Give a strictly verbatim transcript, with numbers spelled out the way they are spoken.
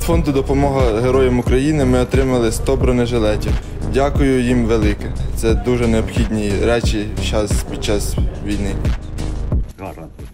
фонду «Допомога Героям України» ми отримали сто бронежилетів. Дякую їм велике. Це дуже необхідні речі зараз під час війни. Гарантую.